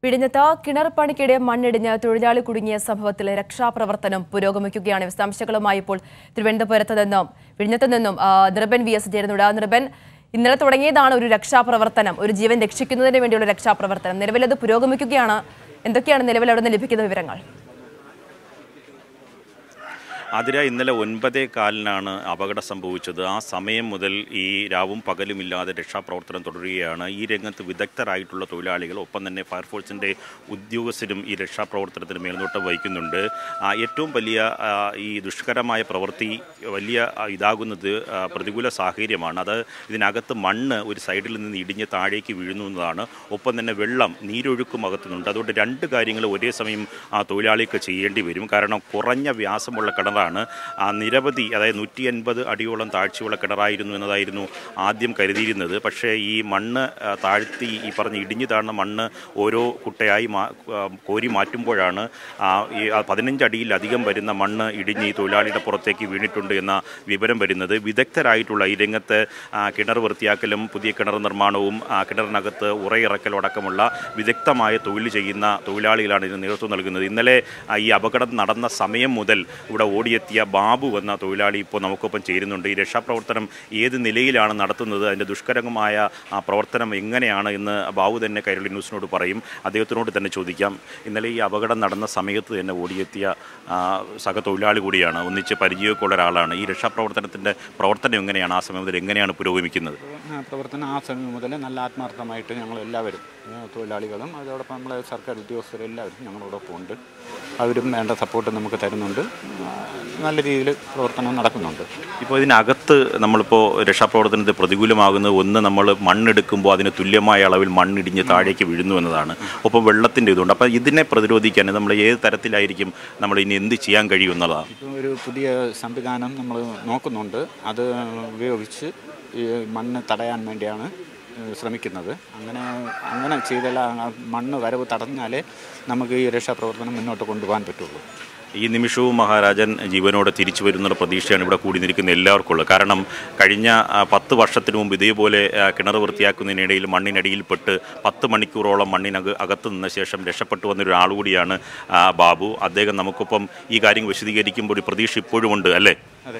പിടിഞ്ഞത്ത് കിണർ പണിക്കിടെ മണ്ണിടിഞ്ഞ് തൊഴിലാളി കുടുങ്ങിയ സംഭവത്തിലെ രക്ഷാപ്രവർത്തനം പുരോഗമിക്കുകയാണ്. വിശദാംശങ്ങളുമായി ഇപ്പോൾ തിരുവനന്തപുരത്ത് നിന്നും പിടിഞ്ഞത്ത് നിന്നും നിർബൻ VS ചേരുന്നുണ്ട്. നിർബൻ, ഇന്നലെ തുടങ്ങിയതാണ് ഒരു രക്ഷാപ്രവർത്തനം, ഒരു ജീവൻ രക്ഷിക്കുന്നതിന് വേണ്ടിയുള്ള രക്ഷാപ്രവർത്തനം. നിലവിലത് പുരോഗമിക്കുകയാണ്. എന്തൊക്കെയാണ് നിലവിൽ അവിടെ നിന്ന് ലഭിക്കുന്ന വിവരങ്ങൾ? അതിര ഇന്നലെ 9:15 അപകടം സംഭവിച്ചത്. ആ സമയം മുതൽ ഈ രാവും പകലുമില്ലാതെ രക്ഷാപ്രവർത്തനം തുടരുകയാണ്. ഈ രംഗത്ത് വിദഗ്ധരായിട്ടുള്ള തൊഴിലാളികൾ, ഒപ്പം തന്നെ ഫയർഫോഴ്സിൻ്റെ ഉദ്യോഗസ്ഥരും ഈ രക്ഷാപ്രവർത്തനത്തിന് മേൽനോട്ടം വഹിക്കുന്നുണ്ട്. ഏറ്റവും വലിയ ഈ ദുഷ്കരമായ പ്രവൃത്തി വലിയ ഇതാകുന്നത് പ്രതികൂല സാഹചര്യമാണ്. അത് ഇതിനകത്ത് മണ്ണ് ഒരു സൈഡിൽ നിന്ന് ഇടിഞ്ഞ് താഴേക്ക് വീഴുന്നതാണ്. ഒപ്പം തന്നെ വെള്ളം, നീരൊഴുക്കും അകത്തുന്നുണ്ട്. അതുകൊണ്ട് രണ്ട് കാര്യങ്ങൾ ഒരേ സമയം തൊഴിലാളിക്ക് ചെയ്യേണ്ടി വരും. കാരണം കുറഞ്ഞ വ്യാസമുള്ള കിണറാണ്. നിരവധി, അതായത് 150 അടിയോളം താഴ്ചയുള്ള കിണറായിരുന്നു എന്നതായിരുന്നു ആദ്യം കരുതിയിരുന്നത്. പക്ഷേ ഈ മണ്ണ് താഴ്ത്തി, ഈ പറഞ്ഞ് ഇടിഞ്ഞു താഴ്ന്ന മണ്ണ് ഓരോ കുട്ടയായി കോരി മാറ്റുമ്പോഴാണ് ഈ 15 അടിയിലധികം വരുന്ന മണ്ണ് ഇടിഞ്ഞ് ഈ തൊഴിലാളിയുടെ പുറത്തേക്ക് വീണിട്ടുണ്ട് എന്ന വിവരം വരുന്നത്. വിദഗ്ധരായിട്ടുള്ള ഈ രംഗത്ത് കിണർ വൃത്തിയാക്കലും പുതിയ കിണർ നിർമ്മാണവും കിണറിനകത്ത് ഉറയിറക്കലും അടക്കമുള്ള വിദഗ്ധമായ തൊഴിൽ ചെയ്യുന്ന തൊഴിലാളികളാണ് ഇതിന് നേതൃത്വം നൽകുന്നത്. ഇന്നലെ ഈ അപകടം നടന്ന സമയം മുതൽ ഇവിടെ ഓടിയെത്തിയ ബാബു എന്ന തൊഴിലാളി ഇപ്പോൾ നമുക്കൊപ്പം ചേരുന്നുണ്ട്. ഈ രക്ഷാപ്രവർത്തനം ഏത് നിലയിലാണ് നടത്തുന്നത്, അതിൻ്റെ ദുഷ്കരമായ പ്രവർത്തനം എങ്ങനെയാണ് എന്ന് ബാബു തന്നെ കൈരളി ന്യൂസിനോട് പറയും. അദ്ദേഹത്തിനോട് തന്നെ ചോദിക്കാം. ഇന്നലെ ഈ അപകടം നടന്ന സമയത്ത് തന്നെ ഓടിയെത്തിയ സഹതൊഴിലാളി കൂടിയാണ്, ഒന്നിച്ച് പരിചയമൊക്കെ ഉള്ള ഒരാളാണ്. ഈ രക്ഷാപ്രവർത്തനത്തിൻ്റെ പ്രവർത്തനം എങ്ങനെയാണ്, ആ സമയം മുതൽ എങ്ങനെയാണ് പുരോഗമിക്കുന്നത്? പ്രവർത്തനം ആ സമയം മുതൽ നല്ല ആത്മാർത്ഥമായിട്ട് ഞങ്ങളെല്ലാവരും, തൊഴിലാളികളും അതോടൊപ്പം നമ്മളെ സർക്കാർ ഉദ്യോഗസ്ഥരെല്ലാവരും ഞങ്ങളോടൊപ്പം ഉണ്ട്. അവരും വേണ്ട സപ്പോർട്ട് നമുക്ക് തരുന്നുണ്ട്. നല്ല രീതിയിൽ പ്രവർത്തനം നടക്കുന്നുണ്ട്. ഇപ്പോൾ ഇതിനകത്ത് നമ്മളിപ്പോൾ രക്ഷാപ്രവർത്തനത്തിൽ പ്രതികൂലമാകുന്നത്, ഒന്ന്, നമ്മൾ മണ്ണെടുക്കുമ്പോൾ അതിന് തുല്യമായ അളവിൽ മണ്ണിടിഞ്ഞ് താഴേക്ക് വീഴുന്നു എന്നതാണ്. ഒപ്പം വെള്ളത്തിൻ്റെ ഇതുണ്ട്. അപ്പോൾ ഇതിനെ പ്രതിരോധിക്കാൻ നമ്മൾ ഏത് തരത്തിലായിരിക്കും നമ്മൾ ഇനി എന്ത് ചെയ്യാൻ കഴിയുമെന്നുള്ളതാണ്. ഇപ്പോൾ ഒരു പുതിയ സംവിധാനം നമ്മൾ നോക്കുന്നുണ്ട്. അത് ഉപയോഗിച്ച് ഈ മണ്ണ് തടയാൻ വേണ്ടിയാണ് ശ്രമിക്കുന്നത്. അങ്ങനെ ചെയ്താൽ മണ്ണ് വരവ് തടഞ്ഞാലേ നമുക്ക് ഈ രക്ഷാപ്രവർത്തനം മുന്നോട്ട് കൊണ്ടുപോകാൻ പറ്റുള്ളൂ. ഈ നിമിഷവും മഹാരാജൻ ജീവനോടെ തിരിച്ചു വരുന്നുള്ള പ്രതീക്ഷയാണ് ഇവിടെ കൂടി നിൽക്കുന്ന എല്ലാവർക്കും ഉള്ളത്. കാരണം കഴിഞ്ഞ 10 വർഷത്തിന് മുമ്പ് ഇതേപോലെ കിണർ വൃത്തിയാക്കുന്നതിനിടയിൽ മണ്ണിനടിയിൽപ്പെട്ട് 10 മണിക്കൂറോളം അകത്ത് നിന്ന ശേഷം രക്ഷപ്പെട്ടു വന്നൊരാൾ കൂടിയാണ് ബാബു. അദ്ദേഹം നമുക്കൊപ്പം ഈ കാര്യം വിശദീകരിക്കുമ്പോൾ പ്രതീക്ഷ ഇപ്പോഴും ഉണ്ട്, അല്ലേ? അതെ,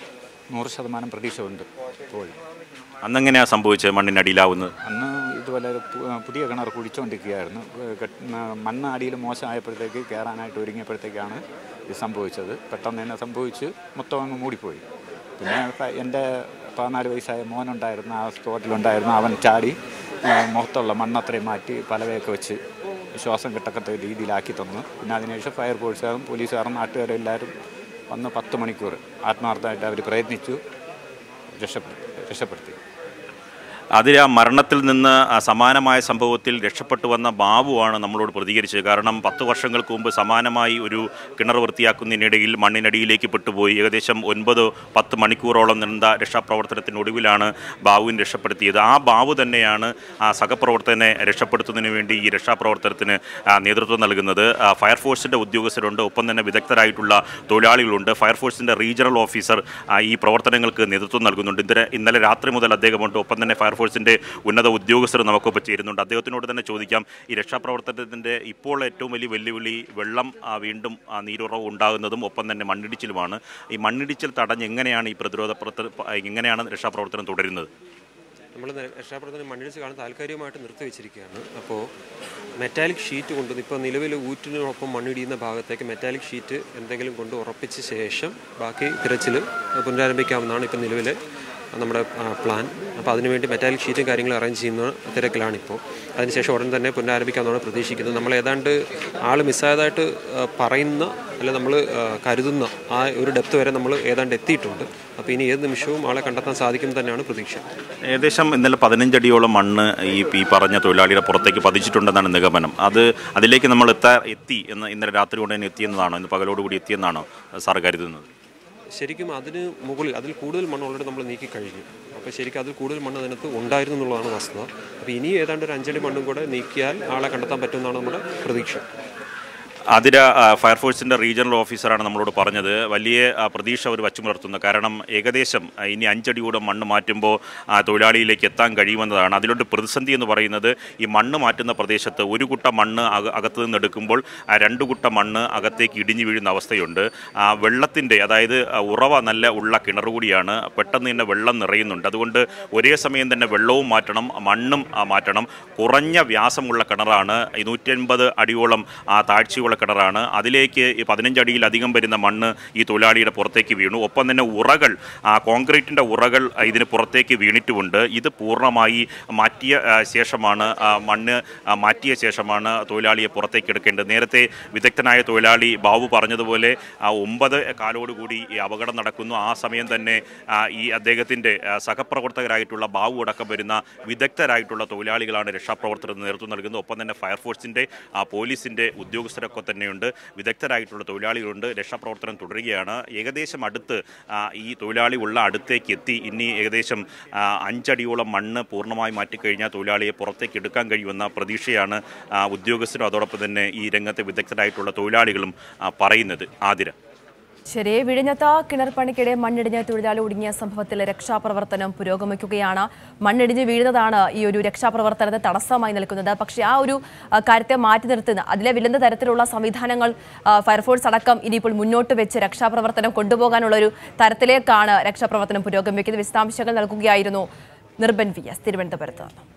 100% പ്രതീക്ഷ ഉണ്ട് ഇപ്പോഴും. അന്നെങ്ങനെയാണ് സംഭവിച്ചത് മണ്ണിനടിയിലാവുന്നത്? അന്ന് ഇതുപോലെ പുതിയ കിണർ കുഴിച്ചുകൊണ്ടിരിക്കുകയായിരുന്നു. മണ്ണ് അടിയിൽ മോശമായപ്പോഴത്തേക്ക് കയറാനായിട്ട് ഒരുങ്ങിയപ്പോഴത്തേക്കാണ് ഇത് സംഭവിച്ചത്. പെട്ടെന്ന് തന്നെ സംഭവിച്ച് മൊത്തം അങ്ങ് മൂടിപ്പോയി. പിന്നെ എൻ്റെ 14 വയസ്സായ മോനുണ്ടായിരുന്നു, ആ സ്പോട്ടിലുണ്ടായിരുന്നു. അവൻ ചാടി മുഖത്തുള്ള മണ്ണത്രയും മാറ്റി പലവയൊക്കെ വെച്ച് ശ്വാസം കിട്ടക്കത്ത രീതിയിലാക്കി തന്നു. പിന്നെ അതിനുശേഷം ഫയർഫോഴ്സുകാരും പോലീസുകാരും നാട്ടുകാരും എല്ലാവരും വന്ന് 10 മണിക്കൂർ ആത്മാർത്ഥമായിട്ട് അവർ പ്രയത്നിച്ചു, രക്ഷപ്പെടുത്തി. അതിൽ ആ മരണത്തിൽ നിന്ന് സമാനമായ സംഭവത്തിൽ രക്ഷപ്പെട്ടു വന്ന ബാബുവാണ് നമ്മളോട് പ്രതികരിച്ചത്. കാരണം 10 വർഷങ്ങൾക്ക് മുമ്പ് സമാനമായി ഒരു കിണർ വൃത്തിയാക്കുന്നതിനിടയിൽ മണ്ണിനടിയിലേക്ക് പെട്ടുപോയി. ഏകദേശം 9-10 മണിക്കൂറോളം നീണ്ട രക്ഷാപ്രവർത്തനത്തിനൊടുവിലാണ് ബാബുവിനെ രക്ഷപ്പെടുത്തിയത്. ആ ബാബു തന്നെയാണ് ആ സഹപ്രവർത്തകനെ രക്ഷപ്പെടുത്തുന്നതിന് വേണ്ടി ഈ രക്ഷാപ്രവർത്തനത്തിന് നേതൃത്വം നൽകുന്നത്. ഫയർഫോഴ്സിൻ്റെ ഉദ്യോഗസ്ഥരുണ്ട്, ഒപ്പം തന്നെ വിദഗ്ധരായിട്ടുള്ള തൊഴിലാളികളുണ്ട്. ഫയർഫോഴ്സിൻ്റെ റീജിയണൽ ഓഫീസർ ഈ പ്രവർത്തനങ്ങൾക്ക് നേതൃത്വം നൽകുന്നുണ്ട്. ഇന്നലെ രാത്രി മുതൽ അദ്ദേഹമുണ്ട്. ഒപ്പം തന്നെ ഫയർഫോഴ്സിൻ്റെ ഉന്നത ഉദ്യോഗസ്ഥർ നമുക്കൊപ്പം ചേരുന്നുണ്ട്. അദ്ദേഹത്തിനോട് തന്നെ ചോദിക്കാം, ഈ രക്ഷാപ്രവർത്തനത്തിൻ്റെ ഇപ്പോൾ ഏറ്റവും വലിയ വെല്ലുവിളി വെള്ളം വീണ്ടും നീരുറവ് ഉണ്ടാകുന്നതും ഒപ്പം തന്നെ മണ്ണിടിച്ചിലുമാണ്. ഈ മണ്ണിടിച്ചിൽ തടഞ്ഞ് എങ്ങനെയാണ് ഈ എങ്ങനെയാണ് രക്ഷാപ്രവർത്തനം തുടരുന്നത്? നമ്മൾ രക്ഷാപ്രവർത്തനം മണ്ണിടിച്ച് കാണാൻ താൽക്കാലികമായിട്ട് നിർത്തിവെച്ചിരിക്കുകയാണ്. അപ്പോൾ മെറ്റാലിക് ഷീറ്റ് കൊണ്ട് ഇപ്പോൾ നിലവിൽ ഊറ്റിനൊപ്പം മണ്ണിടിയുന്ന ഭാഗത്തേക്ക് മെറ്റാലിക് ഷീറ്റ് എന്തെങ്കിലും കൊണ്ട് ഉറപ്പിച്ച ശേഷം ബാക്കി തിരച്ചിൽ പുനരാരംഭിക്കാമെന്നാണ് ഇപ്പോൾ നിലവിലെ നമ്മുടെ പ്ലാൻ. അപ്പോൾ അതിനുവേണ്ടി മെറ്റാലിക് ഷീറ്റും കാര്യങ്ങളും അറേഞ്ച് ചെയ്യുന്ന തിരക്കിലാണിപ്പോൾ. അതിനുശേഷം ഉടൻ തന്നെ പുനരാരംഭിക്കാമെന്നാണ് പ്രതീക്ഷിക്കുന്നത്. നമ്മൾ ഏതാണ്ട് ആൾ മിസ്സായതായിട്ട് പറയുന്ന, അല്ല നമ്മൾ കരുതുന്ന ആ ഒരു ഡെപ്ത് വരെ നമ്മൾ ഏതാണ്ട് എത്തിയിട്ടുണ്ട്. അപ്പോൾ ഇനി ഏത് നിമിഷവും ആളെ കണ്ടെത്താൻ സാധിക്കും തന്നെയാണ് പ്രതീക്ഷ. ഏകദേശം ഇന്നലെ 15 അടിയോളം മണ്ണ് ഈ പറഞ്ഞ തൊഴിലാളിയുടെ പുറത്തേക്ക് പതിച്ചിട്ടുണ്ടെന്നാണ് നിഗമനം. അതിലേക്ക് നമ്മൾ എത്തി എന്ന് ഇന്നലെ രാത്രി കൊണ്ട് തന്നെ എത്തിയെന്നതാണോ, ഇന്ന് പകലോടുകൂടി എത്തിയെന്നാണോ സാർ കരുതുന്നത്? ശരിക്കും അതിന് മുകളിൽ അതിൽ കൂടുതൽ മണ്ണ് ഓൾറെഡി നമ്മൾ നീക്കി കഴിഞ്ഞു. അപ്പോൾ ശരിക്കും അതിൽ കൂടുതൽ മണ്ണ് അതിനകത്ത് ഉണ്ടായിരുന്നു എന്നുള്ളതാണ് വസ്തുത. അപ്പോൾ ഇനി ഏതാണ്ട് ഒരു 5 അടി മണ്ണും കൂടെ നീക്കിയാൽ ആളെ കണ്ടെത്താൻ പറ്റുമെന്നാണ് നമ്മുടെ പ്രതീക്ഷ. അതിര ഫയർഫോഴ്സിൻ്റെ റീജിയണൽ ഓഫീസറാണ് നമ്മളോട് പറഞ്ഞത്. വലിയ പ്രതീക്ഷ അവർ വച്ചു പുലർത്തുന്നത്. കാരണം ഏകദേശം ഇനി 5 അടി കൂടെ മണ്ണ് മാറ്റുമ്പോൾ തൊഴിലാളിയിലേക്ക് എത്താൻ കഴിയുമെന്നതാണ്. അതിലൊരു പ്രതിസന്ധി എന്ന് പറയുന്നത് ഈ മണ്ണ് മാറ്റുന്ന പ്രദേശത്ത് ഒരു കുട്ട മണ്ണ് അകത്ത് നിന്ന് എടുക്കുമ്പോൾ 2 കുട്ട മണ്ണ് അകത്തേക്ക് ഇടിഞ്ഞു വീഴുന്ന അവസ്ഥയുണ്ട്. വെള്ളത്തിൻ്റെ, അതായത് ഉറവ നല്ല ഉള്ള കിണർ കൂടിയാണ്. പെട്ടെന്ന് തന്നെ വെള്ളം നിറയുന്നുണ്ട്. അതുകൊണ്ട് ഒരേ സമയം തന്നെ വെള്ളവും മാറ്റണം, മണ്ണും മാറ്റണം. കുറഞ്ഞ വ്യാസമുള്ള കിണറാണ്, 150 അടിയോളം താഴ്ചയുള്ള കിണറാണ്. അതിലേക്ക് 15 അടിയിലധികം വരുന്ന മണ്ണ് ഈ തൊഴിലാളിയുടെ പുറത്തേക്ക് വീണു. ഒപ്പം തന്നെ ഉറകൾ, കോൺക്രീറ്റിൻ്റെ ഉറകൾ ഇതിന് പുറത്തേക്ക് വീണിട്ടുമുണ്ട്. ഇത് പൂർണ്ണമായി മാറ്റിയ ശേഷമാണ്, മണ്ണ് മാറ്റിയ ശേഷമാണ് തൊഴിലാളിയെ പുറത്തേക്ക് എടുക്കേണ്ടത്. നേരത്തെ വിദഗ്ധനായ തൊഴിലാളി ബാബു പറഞ്ഞതുപോലെ 9 കാലോടുകൂടി ഈ അപകടം നടക്കുന്നു. ആ സമയം തന്നെ ഈ അദ്ദേഹത്തിൻ്റെ സഹപ്രവർത്തകരായിട്ടുള്ള ബാബു അടക്കം വരുന്ന വിദഗ്ധരായിട്ടുള്ള തൊഴിലാളികളാണ് രക്ഷാപ്രവർത്തനത്തിന് നേതൃത്വം നൽകുന്നത്. ഒപ്പം തന്നെ ഫയർഫോഴ്സിൻ്റെ, പോലീസിൻ്റെ ഉദ്യോഗസ്ഥരൊക്കെ തന്നെയുണ്ട്, വിദഗ്ധരായിട്ടുള്ള തൊഴിലാളികളുണ്ട്. രക്ഷാപ്രവർത്തനം തുടരുകയാണ്. ഏകദേശം അടുത്ത് ഈ തൊഴിലാളി ഉള്ള അടുത്തേക്ക് എത്തി. ഇനി ഏകദേശം 5 അടിയോളം മണ്ണ് പൂർണ്ണമായി മാറ്റിക്കഴിഞ്ഞാൽ തൊഴിലാളിയെ പുറത്തേക്ക് എടുക്കാൻ കഴിയുമെന്ന പ്രതീക്ഷയാണ് ഉദ്യോഗസ്ഥരും അതോടൊപ്പം തന്നെ ഈ രംഗത്തെ വിദഗ്ധരായിട്ടുള്ള തൊഴിലാളികളും പറയുന്നത്. ആതിര. ശരി, വിഴിഞ്ഞത്ത് കിണർ പണിക്കിടെ മണ്ണിടിഞ്ഞ് തൊഴിലാളി ഒടുങ്ങിയ സംഭവത്തിൽ രക്ഷാപ്രവർത്തനം പുരോഗമിക്കുകയാണ്. മണ്ണിടിഞ്ഞ് വീഴുന്നതാണ് ഈ ഒരു രക്ഷാപ്രവർത്തനത്തിന് തടസ്സമായി നിൽക്കുന്നത്. പക്ഷേ ആ ഒരു കാര്യത്തെ മാറ്റി നിർത്തുന്ന, അതിലെ വില്ലുന്ന തരത്തിലുള്ള സംവിധാനങ്ങൾ ഫയർഫോഴ്സ് അടക്കം ഇനിയിപ്പോൾ മുന്നോട്ട് വെച്ച് രക്ഷാപ്രവർത്തനം കൊണ്ടുപോകാനുള്ള ഒരു തരത്തിലേക്കാണ് രക്ഷാപ്രവർത്തനം പുരോഗമിക്കുന്നത്. വിശദാംശങ്ങൾ നൽകുകയായിരുന്നു നിർബൻ VS തിരുവനന്തപുരത്ത്.